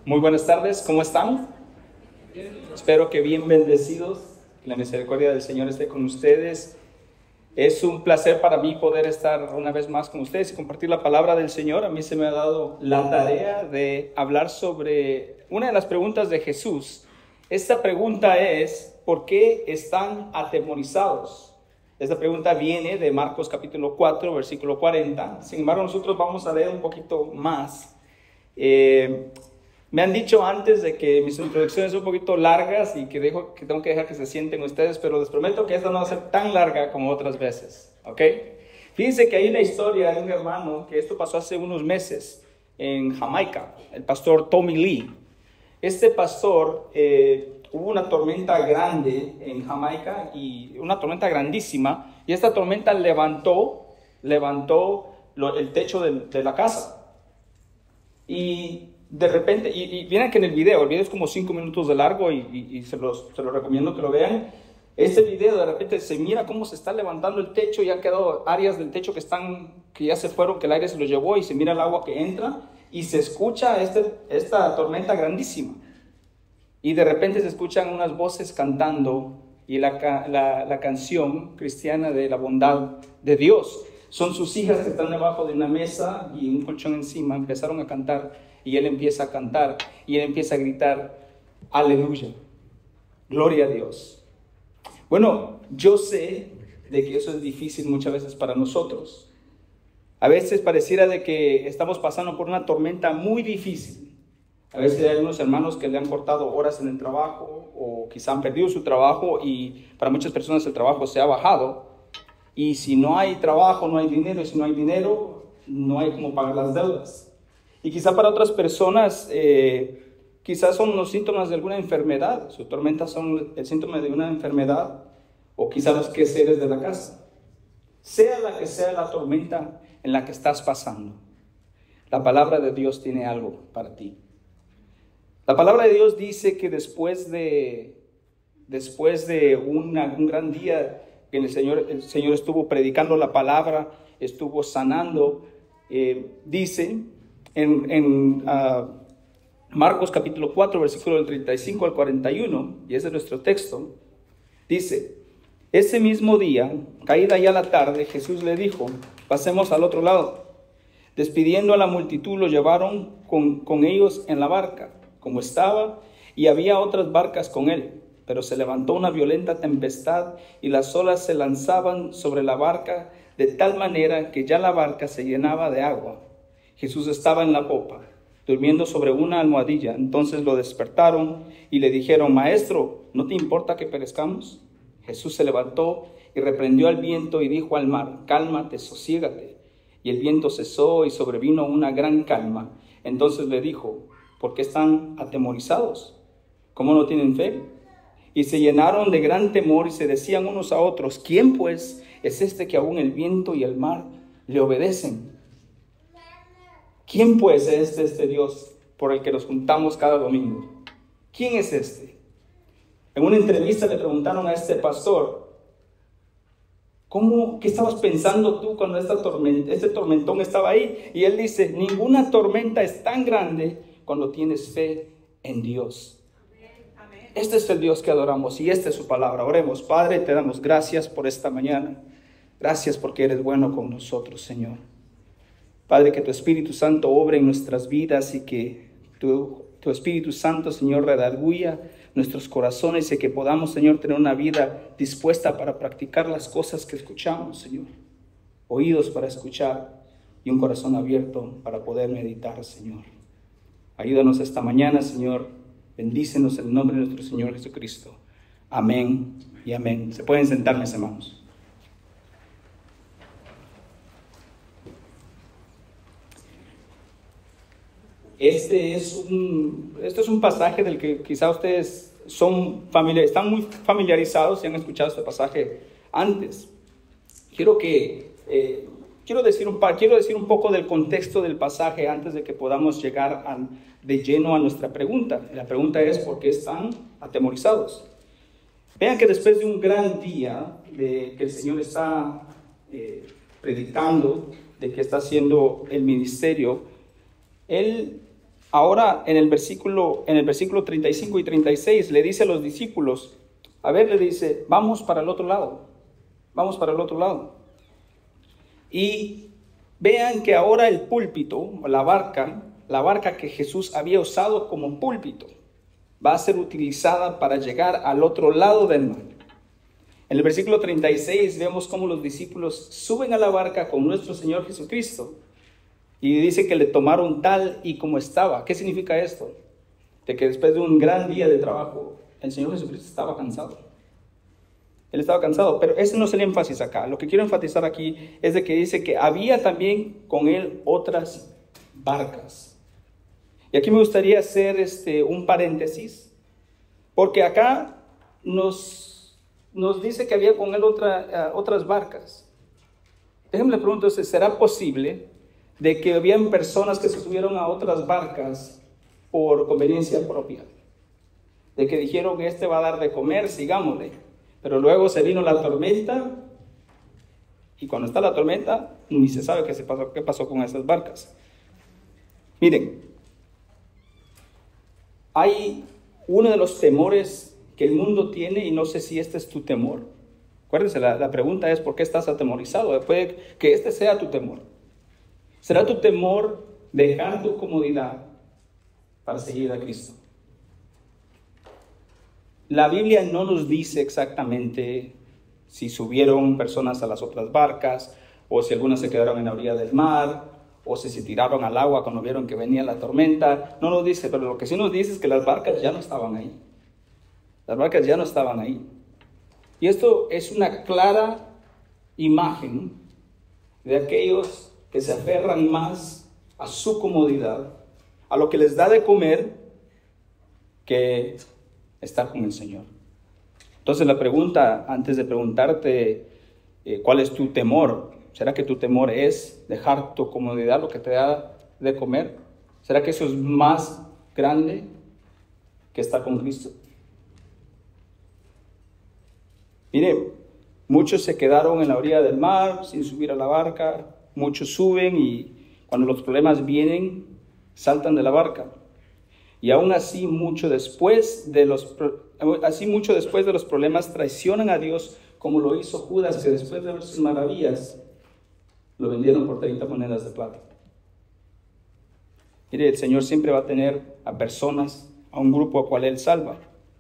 Muy buenas tardes, ¿cómo están? Espero que bien bendecidos, que la misericordia del Señor esté con ustedes. Es un placer para mí poder estar una vez más con ustedes y compartir la palabra del Señor. A mí se me ha dado la tarea de hablar sobre una de las preguntas de Jesús. Esta pregunta es, ¿por qué están atemorizados? Esta pregunta viene de Marcos capítulo 4, versículo 40. Sin embargo, nosotros vamos a leer un poquito más. Me han dicho antes de que mis introducciones son un poquito largas y que tengo que dejar que se sienten ustedes, pero les prometo que esta no va a ser tan larga como otras veces, ¿ok? Fíjense que hay una historia de un hermano que esto pasó hace unos meses en Jamaica, el pastor Tommy Lee. Este pastor, hubo una tormenta grande en Jamaica, y una tormenta grandísima, y esta tormenta levantó el techo de la casa. Y de repente, y miren que en el video es como 5 minutos de largo y se los recomiendo que lo vean. Este video de repente se mira cómo se está levantando el techo y han quedado áreas del techo que ya se fueron, que el aire se los llevó, y se mira el agua que entra y se escucha esta tormenta grandísima. Y de repente se escuchan unas voces cantando y la canción cristiana de la bondad de Dios. Son sus hijas que están debajo de una mesa y un colchón encima, empezaron a cantar. Y él empieza a cantar y él empieza a gritar, aleluya, gloria a Dios. Bueno, yo sé de que eso es difícil muchas veces para nosotros. A veces pareciera de que estamos pasando por una tormenta muy difícil. A veces hay algunos hermanos que le han cortado horas en el trabajo o quizá han perdido su trabajo, y para muchas personas el trabajo se ha bajado. Y si no hay trabajo, no hay dinero, y si no hay dinero, no hay cómo pagar las deudas. Y quizá para otras personas, quizás son los síntomas de alguna enfermedad. Sus tormentas son el síntoma de una enfermedad, o quizá los quehaceres de la casa. Sea la que sea la tormenta en la que estás pasando, la palabra de Dios tiene algo para ti. La palabra de Dios dice que después de un gran día que el Señor estuvo predicando la palabra, estuvo sanando, dice en Marcos capítulo 4, versículo del 35 al 41, y ese es nuestro texto, dice: ese mismo día, caída ya la tarde, Jesús le dijo, pasemos al otro lado. Despidiendo a la multitud, lo llevaron con ellos en la barca, como estaba, y había otras barcas con él. Pero se levantó una violenta tempestad, y las olas se lanzaban sobre la barca, de tal manera que ya la barca se llenaba de agua. Jesús estaba en la popa, durmiendo sobre una almohadilla. Entonces lo despertaron y le dijeron: Maestro, ¿no te importa que perezcamos? Jesús se levantó y reprendió al viento y dijo al mar: Cálmate, sosiégate. Y el viento cesó y sobrevino una gran calma. Entonces le dijo: ¿por qué están atemorizados? ¿Cómo no tienen fe? Y se llenaron de gran temor y se decían unos a otros: ¿quién pues es este que aún el viento y el mar le obedecen? ¿Quién pues es este Dios por el que nos juntamos cada domingo? ¿Quién es este? En una entrevista le preguntaron a este pastor: ¿qué estabas pensando tú cuando este tormentón estaba ahí? Y él dice: ninguna tormenta es tan grande cuando tienes fe en Dios. Este es el Dios que adoramos y esta es su palabra. Oremos. Padre, te damos gracias por esta mañana. Gracias porque eres bueno con nosotros, Señor. Padre, que tu Espíritu Santo obre en nuestras vidas y que tu Espíritu Santo, Señor, redarguya nuestros corazones y que podamos, Señor, tener una vida dispuesta para practicar las cosas que escuchamos, Señor. Oídos para escuchar y un corazón abierto para poder meditar, Señor. Ayúdanos esta mañana, Señor. Bendícenos en el nombre de nuestro Señor Jesucristo. Amén y amén. Se pueden sentar, mis hermanos. Este es un pasaje del que quizá ustedes están muy familiarizados y han escuchado este pasaje antes. Quiero decir un poco del contexto del pasaje antes de que podamos llegar de lleno a nuestra pregunta. La pregunta es: ¿por qué están atemorizados? Vean que después de un gran día que el Señor está predicando, de que está haciendo el ministerio, Él Ahora en el versículo 35 y 36 le dice a los discípulos, le dice, vamos para el otro lado, vamos para el otro lado. Y vean que ahora el púlpito, la barca que Jesús había usado como púlpito, va a ser utilizada para llegar al otro lado del mar. En el versículo 36 vemos cómo los discípulos suben a la barca con nuestro Señor Jesucristo. Y dice que le tomaron tal y como estaba. ¿Qué significa esto? De que después de un gran día de trabajo, el Señor Jesucristo estaba cansado. Él estaba cansado, pero ese no es el énfasis acá. Lo que quiero enfatizar aquí es de que dice que había también con él otras barcas. Y aquí me gustaría hacer un paréntesis, porque acá nos dice que había con él otras barcas. Déjenme le pregunto, ¿será posible de que habían personas que se subieron a otras barcas por conveniencia propia? De que dijeron que va a dar de comer, sigámosle. Pero luego se vino la tormenta, y cuando está la tormenta, ni se sabe qué pasó con esas barcas. Miren, hay uno de los temores que el mundo tiene, y no sé si este es tu temor. Acuérdense, la pregunta es, ¿por qué estás atemorizado? Puede que sea tu temor. ¿Será tu temor dejar tu comodidad para seguir a Cristo? La Biblia no nos dice exactamente si subieron personas a las otras barcas, o si algunas se quedaron en la orilla del mar, o si se tiraron al agua cuando vieron que venía la tormenta. No nos dice, pero lo que sí nos dice es que las barcas ya no estaban ahí. Las barcas ya no estaban ahí. Y esto es una clara imagen de aquellos que se aferran más a su comodidad, a lo que les da de comer, que estar con el Señor. Entonces la pregunta, antes de preguntarte cuál es tu temor, ¿será que tu temor es dejar tu comodidad, lo que te da de comer? ¿Será que eso es más grande que estar con Cristo? Mire, muchos se quedaron en la orilla del mar sin subir a la barca, muchos suben y cuando los problemas vienen, saltan de la barca. Y aún así, mucho después de los problemas, traicionan a Dios, como lo hizo Judas, que después de ver sus maravillas, lo vendieron por 30 monedas de plata. Mire, el Señor siempre va a tener a personas, a un grupo a cual Él salva.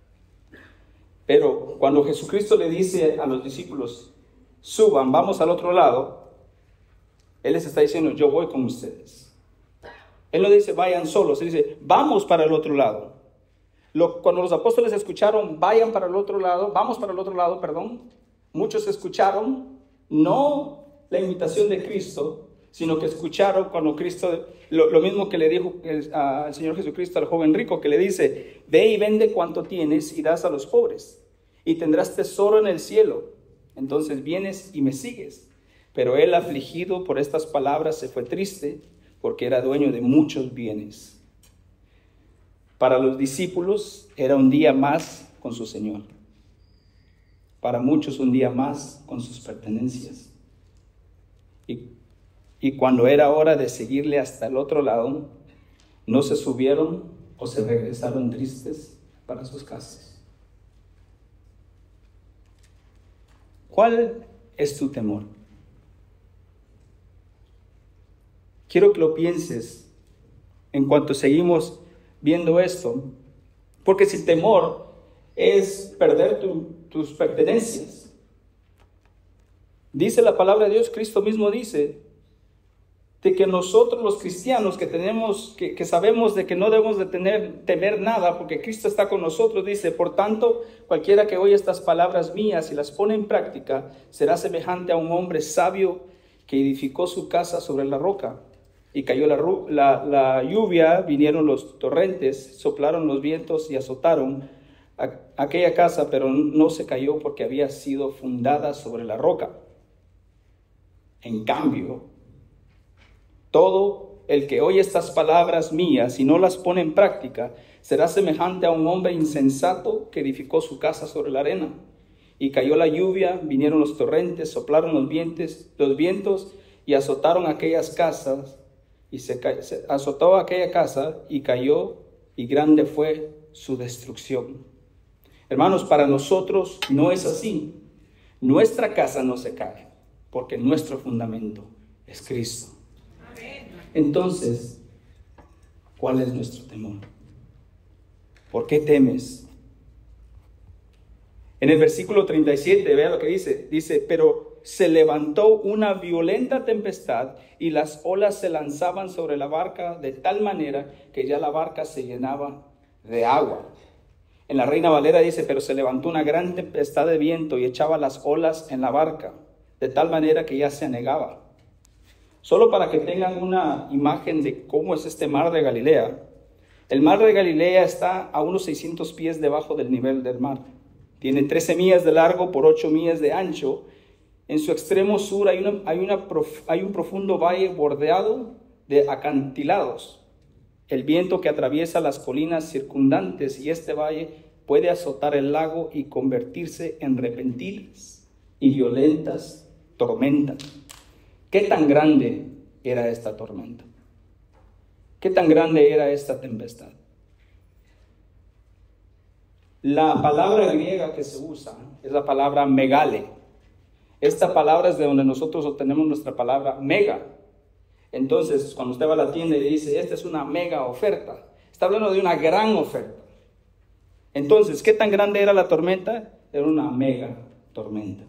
Pero cuando Jesucristo le dice a los discípulos, suban, vamos al otro lado, Él les está diciendo, yo voy con ustedes. Él no dice, vayan solos, Él dice, vamos para el otro lado. Cuando los apóstoles escucharon, vayan para el otro lado, vamos para el otro lado, muchos escucharon, no la invitación de Cristo, sino que escucharon cuando Cristo, lo mismo que le dijo al Señor Jesucristo al joven rico, que le dice, ve y vende cuanto tienes y das a los pobres, y tendrás tesoro en el cielo. Entonces vienes y me sigues. Pero él, afligido por estas palabras, se fue triste, porque era dueño de muchos bienes. Para los discípulos era un día más con su Señor. Para muchos un día más con sus pertenencias. Y cuando era hora de seguirle hasta el otro lado, no se subieron o se regresaron tristes para sus casas. ¿Cuál es tu temor? Quiero que lo pienses en cuanto seguimos viendo esto, porque si el temor es perder tus pertenencias, dice la palabra de Dios, Cristo mismo dice, de que nosotros los cristianos que sabemos de que no debemos de temer nada, porque Cristo está con nosotros, dice, por tanto, cualquiera que oye estas palabras mías y las pone en práctica, será semejante a un hombre sabio que edificó su casa sobre la roca. Y cayó la lluvia, vinieron los torrentes, soplaron los vientos y azotaron aquella casa, pero no se cayó porque había sido fundada sobre la roca. En cambio, todo el que oye estas palabras mías y no las pone en práctica, será semejante a un hombre insensato que edificó su casa sobre la arena. Y cayó la lluvia, vinieron los torrentes, soplaron los vientos y azotaron aquellas casas, y se azotó aquella casa y cayó, y grande fue su destrucción. Hermanos, para nosotros no es así. Nuestra casa no se cae, porque nuestro fundamento es Cristo. Entonces, ¿cuál es nuestro temor? ¿Por qué temes? En el versículo 37, vea lo que dice. Dice, pero se levantó una violenta tempestad y las olas se lanzaban sobre la barca de tal manera que ya la barca se llenaba de agua. En la Reina Valera dice, pero se levantó una gran tempestad de viento y echaba las olas en la barca, de tal manera que ya se anegaba. Solo para que tengan una imagen de cómo es este mar de Galilea. El mar de Galilea está a unos 600 pies debajo del nivel del mar. Tiene 13 millas de largo por 8 millas de ancho. En su extremo sur hay un profundo valle bordeado de acantilados. El viento que atraviesa las colinas circundantes y este valle puede azotar el lago y convertirse en repentinas y violentas tormentas. ¿Qué tan grande era esta tormenta? ¿Qué tan grande era esta tempestad? La palabra griega que se usa es la palabra megale. Esta palabra es de donde nosotros obtenemos nuestra palabra mega. Entonces, cuando usted va a la tienda y dice, esta es una mega oferta, está hablando de una gran oferta. Entonces, ¿qué tan grande era la tormenta? Era una mega tormenta.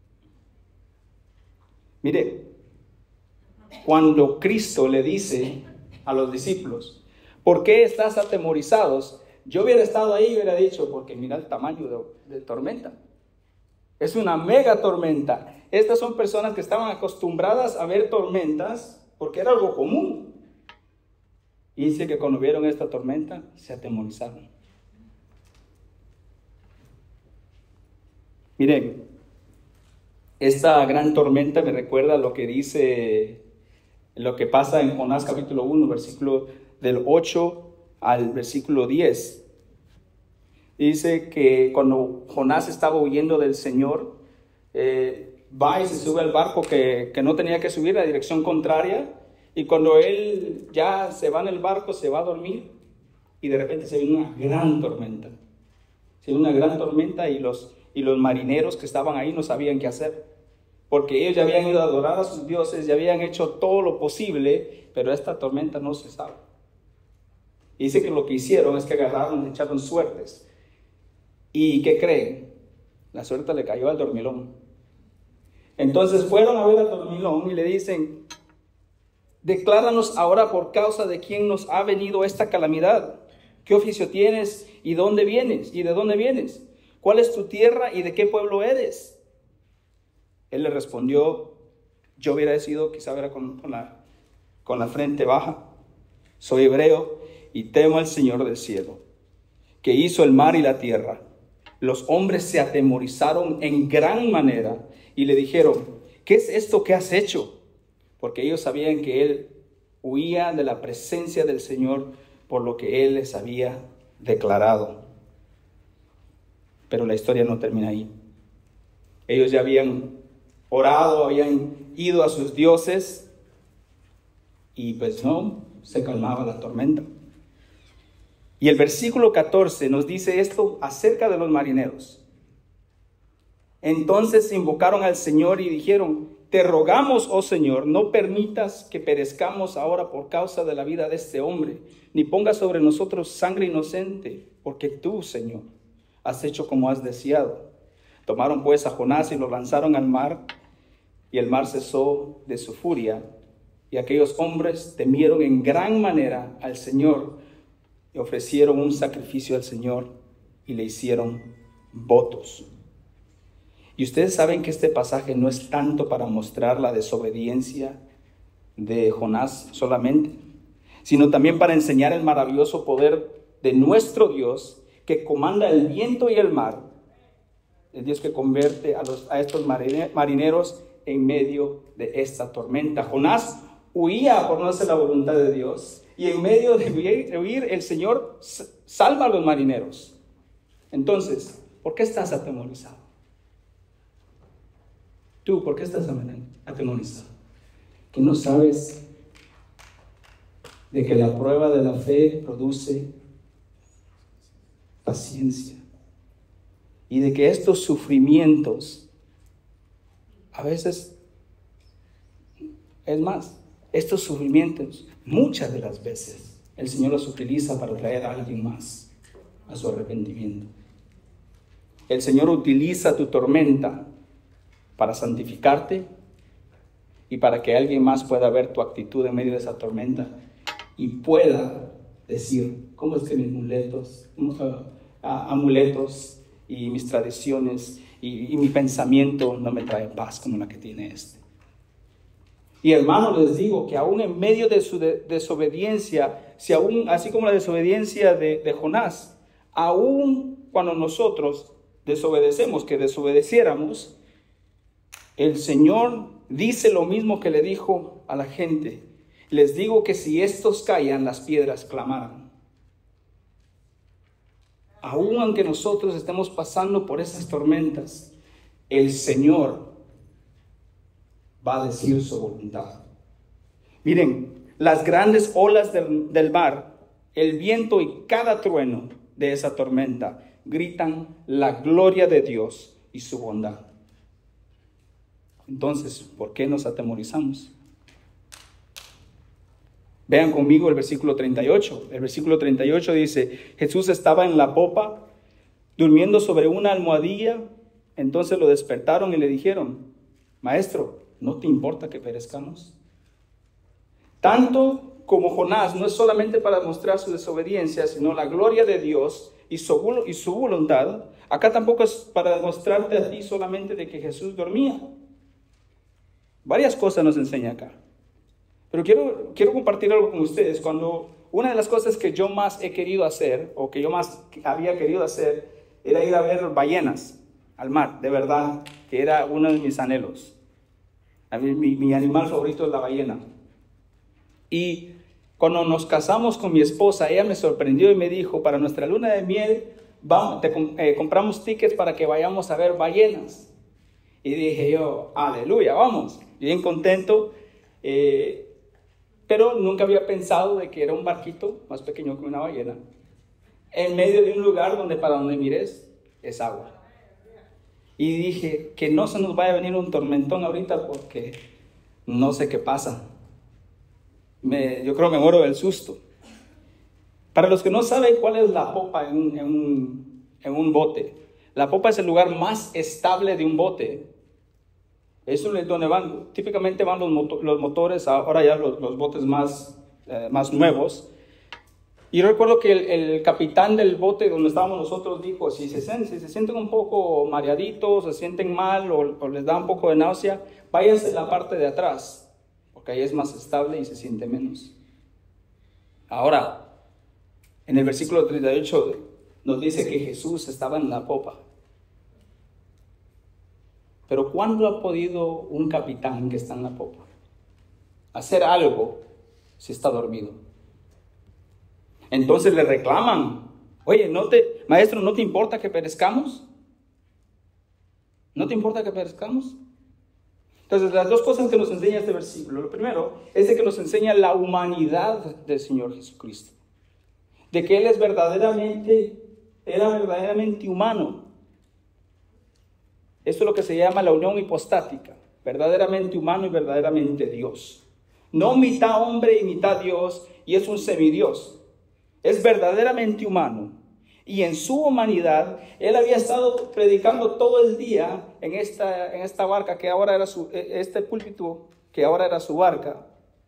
Mire, cuando Cristo le dice a los discípulos, ¿por qué estás atemorizados? Yo hubiera estado ahí y hubiera dicho, porque mira el tamaño de tormenta. Es una mega tormenta. Estas son personas que estaban acostumbradas a ver tormentas porque era algo común. Y dice que cuando vieron esta tormenta, se atemorizaron. Miren, esta gran tormenta me recuerda lo que pasa en Jonás capítulo 1, versículo del 8 al versículo 10. Dice que cuando Jonás estaba huyendo del Señor, va y se sube al barco que no tenía que subir, a dirección contraria, y cuando él ya se va en el barco, se va a dormir, y de repente se viene una gran tormenta. Se viene una gran tormenta y los marineros que estaban ahí no sabían qué hacer, porque ellos ya habían ido a adorar a sus dioses, ya habían hecho todo lo posible, pero esta tormenta no cesaba. Y dice que lo que hicieron es que agarraron, echaron suertes. ¿Y qué creen? La suerte le cayó al dormilón. Entonces fueron a ver al dormilón y le dicen, decláranos ahora por causa de quién nos ha venido esta calamidad. ¿Qué oficio tienes y dónde vienes? ¿Y de dónde vienes? ¿Cuál es tu tierra y de qué pueblo eres? Él le respondió, yo hubiera sido, quizá era con la frente baja, soy hebreo y temo al Señor del cielo, que hizo el mar y la tierra. Los hombres se atemorizaron en gran manera y le dijeron, ¿qué es esto que has hecho? Porque ellos sabían que él huía de la presencia del Señor por lo que él les había declarado. Pero la historia no termina ahí. Ellos ya habían orado, habían ido a sus dioses y pues no, se calmaba la tormenta. Y el versículo 14 nos dice esto acerca de los marineros. Entonces invocaron al Señor y dijeron, te rogamos, oh Señor, no permitas que perezcamos ahora por causa de la vida de este hombre, ni pongas sobre nosotros sangre inocente, porque tú, Señor, has hecho como has deseado. Tomaron pues a Jonás y lo lanzaron al mar, y el mar cesó de su furia, y aquellos hombres temieron en gran manera al Señor, y ofrecieron un sacrificio al Señor, y le hicieron votos. Y ustedes saben que este pasaje no es tanto para mostrar la desobediencia de Jonás solamente, sino también para enseñar el maravilloso poder de nuestro Dios, que comanda el viento y el mar, el Dios que convierte a estos marineros en medio de esta tormenta. Jonás huía por no hacer la voluntad de Dios, y en medio de huir, el Señor salva a los marineros. Entonces, ¿por qué estás atemorizado? Tú, ¿por qué estás atemorizado? Que no sabes de que la prueba de la fe produce paciencia y de que estos sufrimientos, a veces, es más, estos sufrimientos, muchas de las veces, el Señor los utiliza para traer a alguien más a su arrepentimiento. El Señor utiliza tu tormenta para santificarte y para que alguien más pueda ver tu actitud en medio de esa tormenta y pueda decir, ¿cómo es que mis amuletos y mis tradiciones y mi pensamiento no me traen paz como la que tiene este? Y hermanos, les digo que aún en medio de su desobediencia, si aún, así como la desobediencia de Jonás, aún cuando nosotros desobedecemos, que desobedeciéramos, el Señor dice lo mismo que le dijo a la gente. Les digo que si estos caían, las piedras clamaran. Aún aunque nosotros estemos pasando por esas tormentas, el Señor va a decir su voluntad. Miren, las grandes olas del mar, el viento y cada trueno de esa tormenta gritan la gloria de Dios y su bondad. Entonces, ¿por qué nos atemorizamos? Vean conmigo el versículo 38. El versículo 38 dice, Jesús estaba en la popa, durmiendo sobre una almohadilla. Entonces lo despertaron y le dijeron, Maestro, ¿no te importa que perezcamos? Tanto como Jonás no es solamente para mostrar su desobediencia, sino la gloria de Dios y su voluntad, acá tampoco es para demostrarte a ti solamente de que Jesús dormía. Varias cosas nos enseña acá. Pero quiero compartir algo con ustedes. Cuando una de las cosas que yo más he querido hacer, o que yo más había querido hacer, era ir a ver ballenas al mar, de verdad, que era uno de mis anhelos. A mí, mi animal favorito es la ballena. Y cuando nos casamos con mi esposa, ella me sorprendió y me dijo, para nuestra luna de miel, compramos tickets para que vayamos a ver ballenas. Y dije yo, aleluya, vamos. Bien contento, pero nunca había pensado de que era un barquito más pequeño que una ballena, en medio de un lugar donde para donde mires es agua. Y dije, que no se nos vaya a venir un tormentón ahorita porque no sé qué pasa. Yo creo que me muero del susto. Para los que no saben cuál es la popa en un bote, la popa es el lugar más estable de un bote. Es donde típicamente van los motores, ahora ya los botes más nuevos. Y yo recuerdo que el capitán del bote donde estábamos nosotros dijo, si se sienten un poco mareaditos, se sienten mal o les da un poco de náusea, váyanse a la parte de atrás, porque ahí es más estable y se siente menos. Ahora, en el versículo 38 nos dice que Jesús estaba en la popa. Pero ¿cuándo ha podido un capitán que está en la popa hacer algo si está dormido? Entonces le reclaman, oye, maestro, ¿no te importa que perezcamos? ¿No te importa que perezcamos? Entonces, las dos cosas que nos enseña este versículo. Lo primero es de que nos enseña la humanidad del Señor Jesucristo. De que Él era verdaderamente humano. Esto es lo que se llama la unión hipostática, verdaderamente humano y verdaderamente Dios. No mitad hombre y mitad Dios, y es un semidios. Es verdaderamente humano. Y en su humanidad, Él había estado predicando todo el día en esta barca que ahora era este púlpito que ahora era su barca.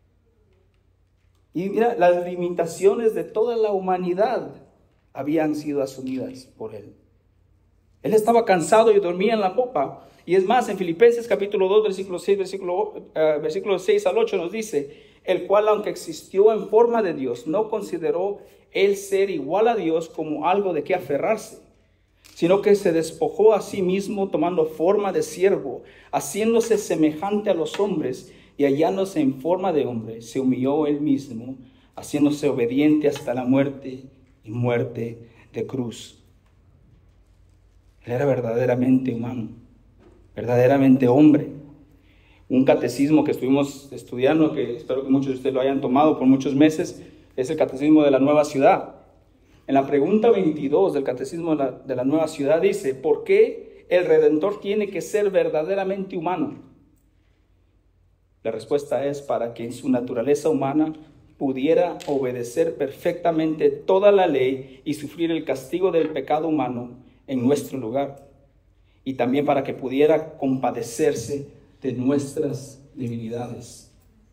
Y mira, las limitaciones de toda la humanidad habían sido asumidas por Él. Él estaba cansado y dormía en la popa. Y es más, en Filipenses capítulo 2, versículo 6 al 8 nos dice, el cual aunque existió en forma de Dios, no consideró el ser igual a Dios como algo de que aferrarse, sino que se despojó a sí mismo tomando forma de siervo, haciéndose semejante a los hombres y hallándose en forma de hombre, se humilló él mismo, haciéndose obediente hasta la muerte y muerte de cruz. Él era verdaderamente humano, verdaderamente hombre. Un catecismo que estuvimos estudiando, que espero que muchos de ustedes lo hayan tomado por muchos meses, Es el Catecismo de la Nueva Ciudad. En la pregunta 22 del Catecismo de la Nueva Ciudad dice: ¿por qué el Redentor tiene que ser verdaderamente humano? La respuesta es para que en su naturaleza humana pudiera obedecer perfectamente toda la ley y sufrir el castigo del pecado humano en nuestro lugar. Y también para que pudiera compadecerse de nuestras debilidades.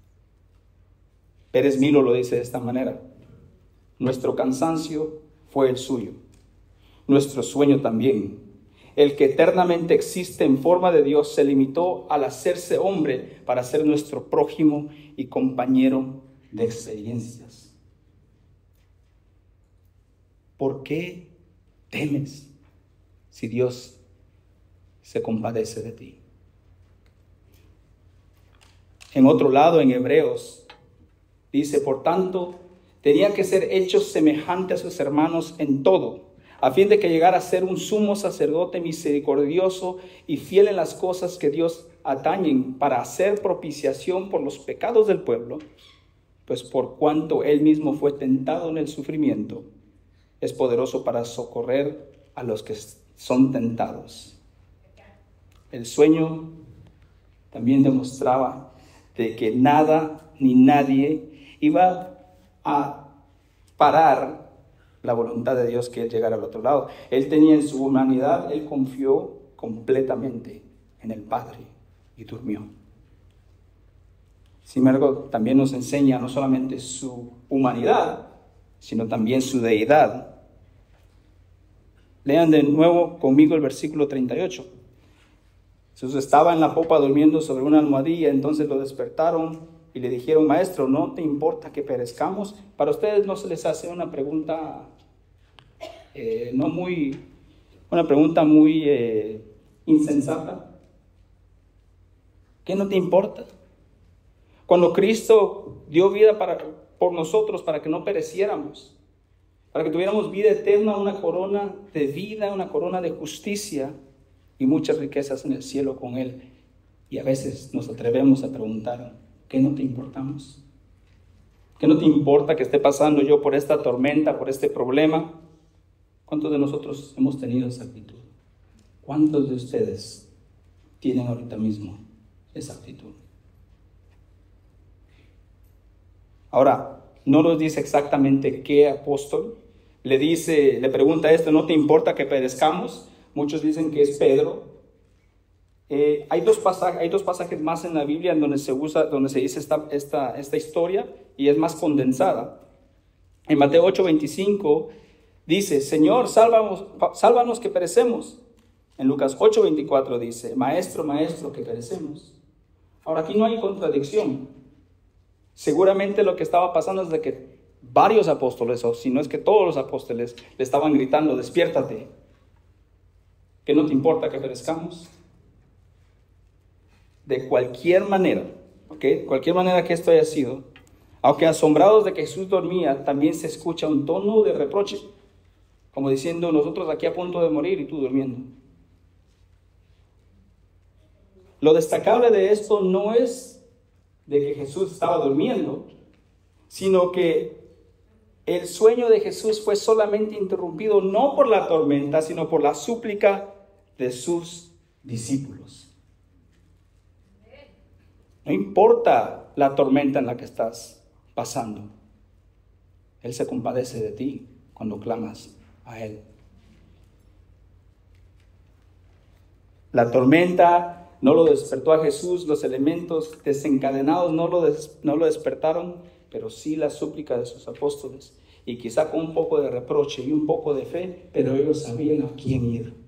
Pérez Milo lo dice de esta manera: nuestro cansancio fue el suyo, nuestro sueño también. El que eternamente existe en forma de Dios se limitó al hacerse hombre para ser nuestro prójimo y compañero de experiencias. ¿Por qué temes si Dios se compadece de ti? En otro lado, en Hebreos, dice: por tanto, tenía que ser hecho semejante a sus hermanos en todo, a fin de que llegara a ser un sumo sacerdote misericordioso y fiel en las cosas que Dios atañen, para hacer propiciación por los pecados del pueblo, pues por cuanto él mismo fue tentado en el sufrimiento, es poderoso para socorrer a los que son tentados. El sueño también demostraba de que nada ni nadie iba a parar la voluntad de Dios que él llegara al otro lado. Él tenía en su humanidad, él confió completamente en el Padre y durmió. Sin embargo, también nos enseña no solamente su humanidad, sino también su deidad. Lean de nuevo conmigo el versículo 38. Jesús estaba en la popa durmiendo sobre una almohadilla, entonces lo despertaron y le dijeron: maestro, ¿no te importa que perezcamos? Para ustedes no se les hace una pregunta muy insensata. ¿Qué no te importa? Cuando Cristo dio vida por nosotros para que no pereciéramos, para que tuviéramos vida eterna, una corona de vida, una corona de justicia y muchas riquezas en el cielo con Él. Y a veces nos atrevemos a preguntar: ¿qué no te importamos? ¿Qué no te importa que esté pasando yo por esta tormenta, por este problema? ¿Cuántos de nosotros hemos tenido esa actitud? ¿Cuántos de ustedes tienen ahorita mismo esa actitud? Ahora, no nos dice exactamente qué apóstol le pregunta esto: ¿no te importa que perezcamos? Muchos dicen que es Pedro. Hay dos pasajes más en la Biblia en donde se dice esta historia y es más condensada. En Mateo 8:25 dice: Señor, sálvanos que perecemos. En Lucas 8:24 dice: Maestro, maestro, que perecemos. Ahora, aquí no hay contradicción. Seguramente lo que estaba pasando es de que varios apóstoles, o si no es que todos los apóstoles, le estaban gritando: despiértate, que no te importa que perezcamos. De cualquier manera, cualquier manera que esto haya sido, aunque asombrados de que Jesús dormía, también se escucha un tono de reproche, como diciendo: nosotros aquí a punto de morir y tú durmiendo. Lo destacable de esto no es de que Jesús estaba durmiendo, sino que el sueño de Jesús fue solamente interrumpido no por la tormenta, sino por la súplica de sus discípulos. No importa la tormenta en la que estás pasando, Él se compadece de ti cuando clamas a Él. La tormenta no lo despertó a Jesús, los elementos desencadenados no lo despertaron, pero sí la súplica de sus apóstoles, y quizá con un poco de reproche y un poco de fe, pero ellos sabían a quién ir.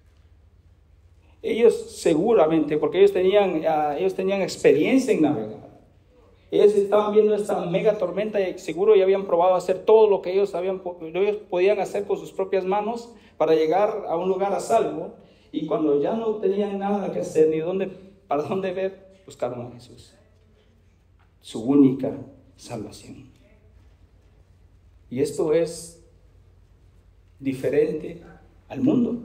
Ellos seguramente, porque ellos tenían experiencia en navegar. Ellos estaban viendo esta mega tormenta y seguro ya habían probado a hacer todo lo que ellos podían hacer con sus propias manos para llegar a un lugar a salvo. Y cuando ya no tenían nada que hacer ni para dónde ver, buscaron a Jesús, su única salvación. Y esto es diferente al mundo,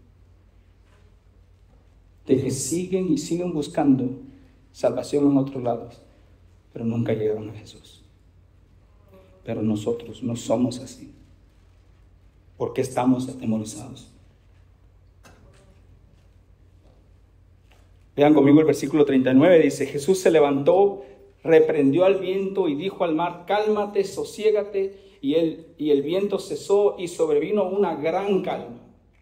de que siguen y siguen buscando salvación en otros lados, pero nunca llegaron a Jesús. Pero nosotros no somos así. ¿Por qué estamos atemorizados? Vean conmigo el versículo 39, dice: Jesús se levantó, reprendió al viento y dijo al mar: cálmate, sosiégate. Y el viento cesó y sobrevino una gran calma.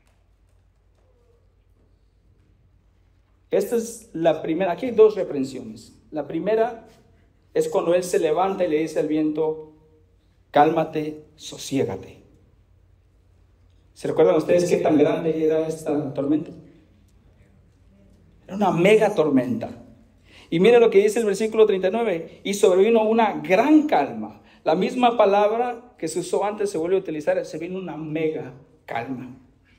Esta es la primera. Aquí hay dos reprensiones. La primera es cuando Él se levanta y le dice al viento: cálmate, sosiégate. ¿Se recuerdan ustedes qué tan grande era esta tormenta? Era una mega tormenta. Y miren lo que dice el versículo 39. Y sobrevino una gran calma. La misma palabra que se usó antes se vuelve a utilizar. Se vino una mega calma.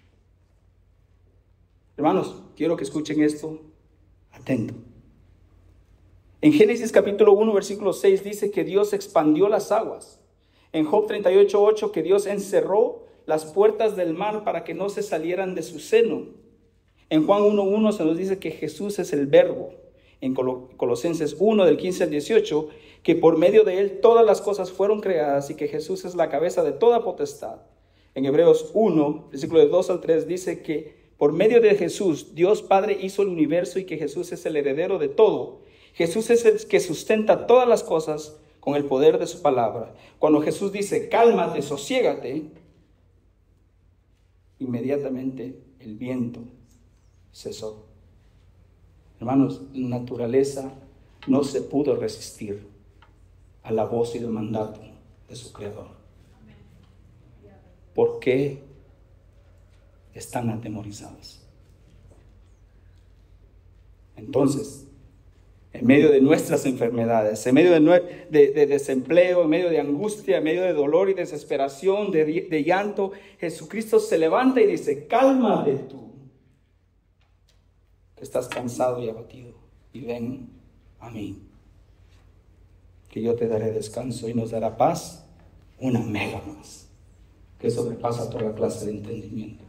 Hermanos, quiero que escuchen esto atento. En Génesis capítulo 1, versículo 6 dice que Dios expandió las aguas. En Job 38:8 que Dios encerró las puertas del mar para que no se salieran de su seno. En Juan 1:1 se nos dice que Jesús es el verbo. En Colosenses 1, del 15 al 18, que por medio de Él todas las cosas fueron creadas y que Jesús es la cabeza de toda potestad. En Hebreos 1, versículo de 2 al 3, dice que por medio de Jesús, Dios Padre hizo el universo y que Jesús es el heredero de todo. Jesús es el que sustenta todas las cosas con el poder de su palabra. Cuando Jesús dice: cálmate, sosiégate, inmediatamente el viento cesó. Hermanos, la naturaleza no se pudo resistir a la voz y el mandato de su Creador. ¿Por qué están atemorizados? Entonces, en medio de nuestras enfermedades, en medio de desempleo, en medio de angustia, en medio de dolor y desesperación, de llanto, Jesucristo se levanta y dice: cálmate tú, que estás cansado y abatido, y ven a mí, que yo te daré descanso y nos dará paz, una mega paz, que sobrepasa toda clase de entendimiento.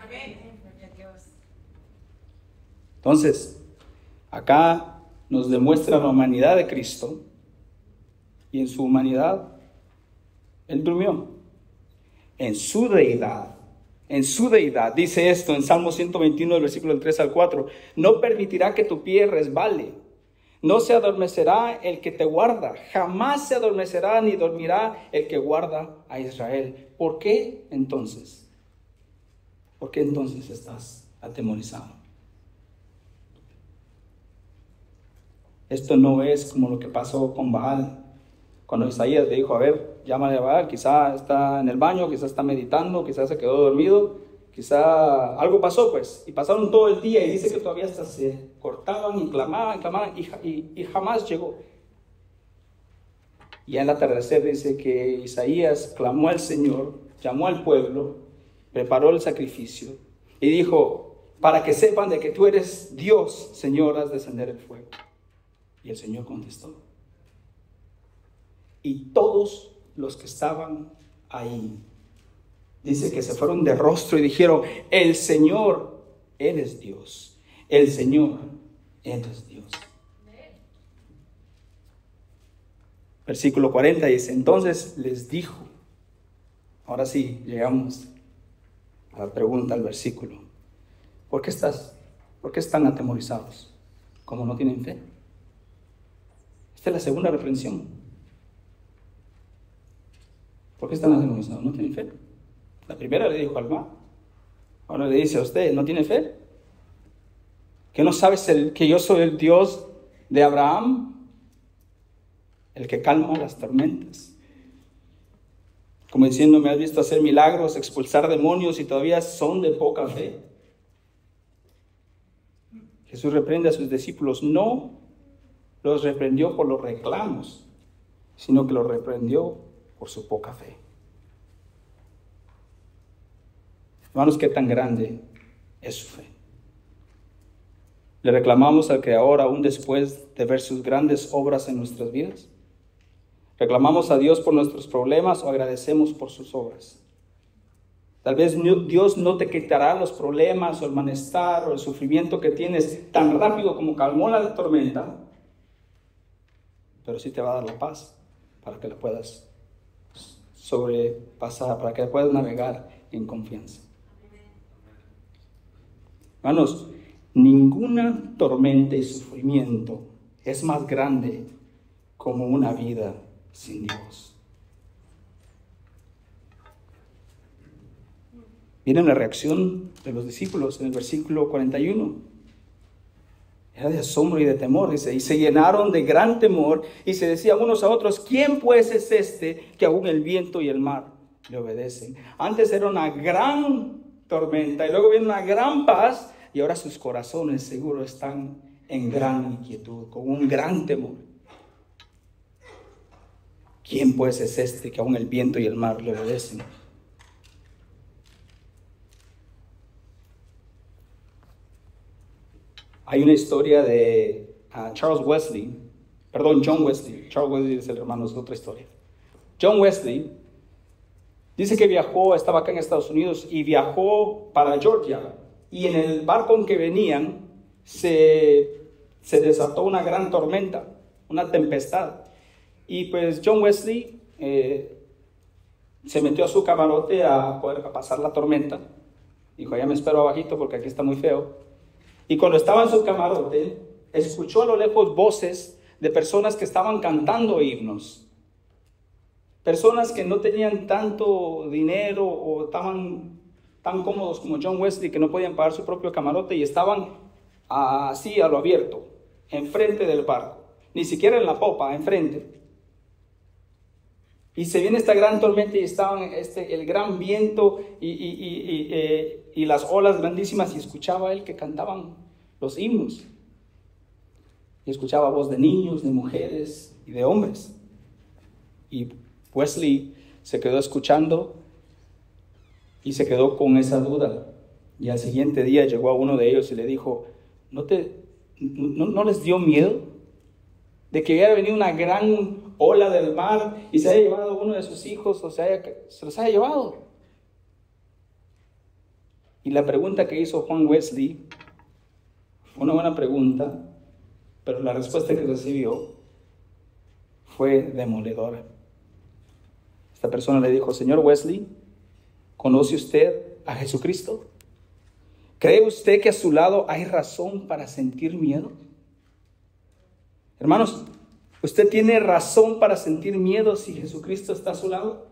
Entonces, acá nos demuestra la humanidad de Cristo, y en su humanidad Él durmió. En su deidad, dice esto en Salmo 121, del versículo del 3 al 4: no permitirá que tu pie resbale, no se adormecerá el que te guarda, jamás se adormecerá ni dormirá el que guarda a Israel. ¿Por qué entonces? ¿Por qué entonces estás atemorizado? Esto no es como lo que pasó con Baal. Cuando Isaías le dijo: a ver, llámale a Baal, quizá está en el baño, quizá está meditando, quizá se quedó dormido, quizá algo pasó pues. Y pasaron todo el día y dice que todavía hasta se cortaban y clamaban y jamás llegó. Y al atardecer dice que Isaías clamó al Señor, llamó al pueblo, preparó el sacrificio y dijo: para que sepan de que tú eres Dios, Señor, haz descender el fuego. Y el Señor contestó. Y todos los que estaban ahí, dice que se fueron de rostro y dijeron: el Señor, Él es Dios. El Señor, Él es Dios. Versículo 40 dice: entonces les dijo. Ahora sí, llegamos a la pregunta al versículo. ¿Por qué están atemorizados? ¿Cómo no tienen fe? Esta es la segunda reprensión. ¿Por qué están atemorizados? ¿No tienen fe? La primera le dijo al mar. Ahora le dice a usted: ¿no tiene fe? ¿Que no sabes que yo soy el Dios de Abraham? El que calma las tormentas. Como diciendo: me has visto hacer milagros, expulsar demonios y todavía son de poca fe. Jesús reprende a sus discípulos. No los reprendió por los reclamos, sino que los reprendió por su poca fe. Hermanos, ¿qué tan grande es su fe? ¿Le reclamamos al Creador aún después de ver sus grandes obras en nuestras vidas? ¿Reclamamos a Dios por nuestros problemas o agradecemos por sus obras? Tal vez Dios no te quitará los problemas o el malestar o el sufrimiento que tienes tan rápido como calmó la tormenta, pero sí te va a dar la paz para que la puedas sobrepasar, para que puedas navegar en confianza. Hermanos, ninguna tormenta y sufrimiento es más grande como una vida sin Dios. Miren la reacción de los discípulos en el versículo 41. Era de asombro y de temor, dice, y se llenaron de gran temor y se decían unos a otros, ¿quién pues es este que aún el viento y el mar le obedecen? Antes era una gran tormenta y luego viene una gran paz y ahora sus corazones seguro están en gran inquietud, con un gran temor. ¿Quién pues es este que aún el viento y el mar le obedecen? Hay una historia de John Wesley. Charles Wesley es el hermano, es otra historia. John Wesley dice que estaba acá en Estados Unidos y viajó para Georgia. Y en el barco en que venían se desató una gran tormenta, una tempestad. Y pues John Wesley se metió a su camarote a poder pasar la tormenta. Dijo, ya me espero abajito porque aquí está muy feo. Y cuando estaba en su camarote, escuchó a lo lejos voces de personas que estaban cantando himnos. Personas que no tenían tanto dinero o estaban tan cómodos como John Wesley que no podían pagar su propio camarote y estaban así a lo abierto, enfrente del barco. Ni siquiera en la popa, enfrente. Y se viene esta gran tormenta y estaban el gran viento y las olas grandísimas y escuchaba él que cantaban los himnos. Y escuchaba voz de niños, de mujeres y de hombres. Y Wesley se quedó escuchando y se quedó con esa duda. Y al siguiente día llegó a uno de ellos y le dijo, ¿no les dio miedo de que hubiera venido una gran ola del mar y se haya llevado uno de sus hijos o se los haya llevado? Y la pregunta que hizo Juan Wesley fue una buena pregunta, pero la respuesta que recibió fue demoledora. Esta persona le dijo, señor Wesley, ¿conoce usted a Jesucristo? ¿Cree usted que a su lado hay razón para sentir miedo? Hermanos, ¿usted tiene razón para sentir miedo si Jesucristo está a su lado?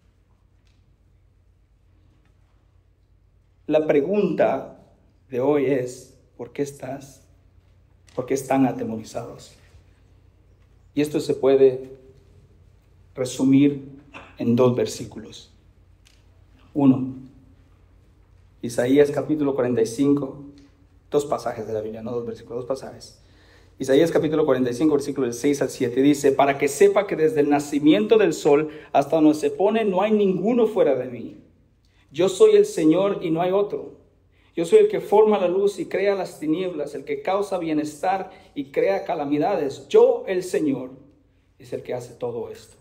La pregunta de hoy es, ¿por qué están atemorizados? Y esto se puede resumir en 2 versículos. 1, Isaías capítulo 45, 2 pasajes de la Biblia, no 2 versículos, 2 pasajes. Isaías capítulo 45, versículos 6 al 7 dice, para que sepa que desde el nacimiento del sol hasta donde se pone no hay ninguno fuera de mí. Yo soy el Señor y no hay otro. Yo soy el que forma la luz y crea las tinieblas, el que causa bienestar y crea calamidades. Yo, el Señor, es el que hace todo esto.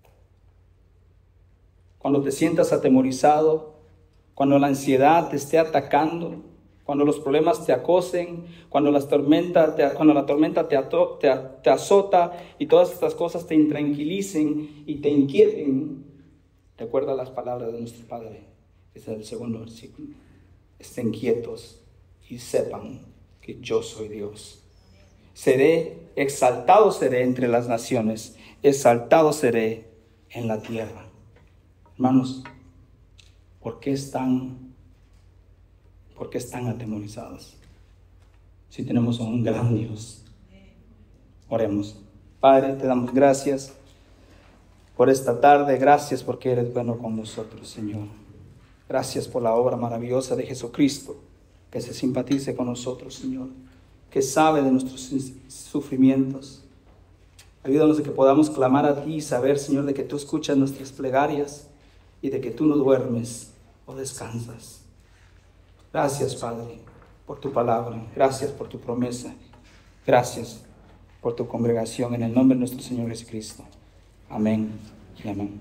Cuando te sientas atemorizado, cuando la ansiedad te esté atacando, cuando los problemas te acosen, cuando la tormenta te azota y todas estas cosas te intranquilicen y te inquieten, recuerda las palabras de nuestro Padre. Ese es el segundo versículo. Estén quietos y sepan que yo soy Dios. Exaltado seré entre las naciones, exaltado seré en la tierra. Hermanos, ¿por qué están atemorizados? Si tenemos a un gran Dios. Oremos. Padre, te damos gracias por esta tarde. Gracias porque eres bueno con nosotros, Señor. Gracias por la obra maravillosa de Jesucristo, que se simpatice con nosotros, Señor, que sabe de nuestros sufrimientos. Ayúdanos a que podamos clamar a ti y saber, Señor, de que tú escuchas nuestras plegarias y de que tú no duermes o descansas. Gracias, Padre, por tu palabra. Gracias por tu promesa. Gracias por tu congregación. En el nombre de nuestro Señor Jesucristo. Amén y amén.